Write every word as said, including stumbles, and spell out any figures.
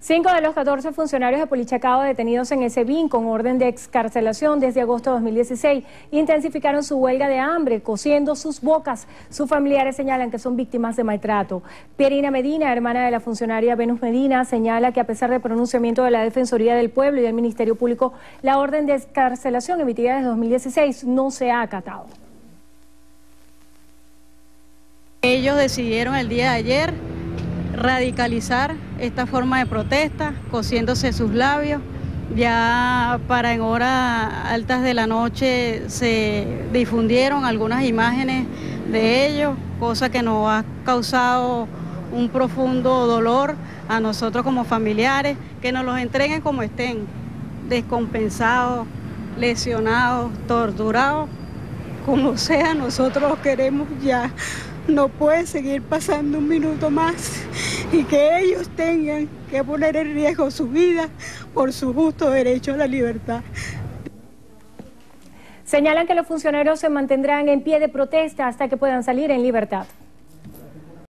Cinco de los catorce funcionarios de Polichacao detenidos en Esevín con orden de excarcelación desde agosto de dos mil dieciséis intensificaron su huelga de hambre, cosiendo sus bocas. Sus familiares señalan que son víctimas de maltrato. Pierina Medina, hermana de la funcionaria Venus Medina, señala que a pesar del pronunciamiento de la Defensoría del Pueblo y del Ministerio Público, la orden de excarcelación emitida desde dos mil dieciséis no se ha acatado. Ellos decidieron el día de ayer radicalizar esta forma de protesta, cosiéndose sus labios. Ya para en horas altas de la noche se difundieron algunas imágenes de ellos, cosa que nos ha causado un profundo dolor a nosotros como familiares, que nos los entreguen como estén, descompensados, lesionados, torturados, como sea, nosotros los queremos ya. No puede seguir pasando un minuto más y que ellos tengan que poner en riesgo su vida por su justo derecho a la libertad. Señalan que los funcionarios se mantendrán en pie de protesta hasta que puedan salir en libertad.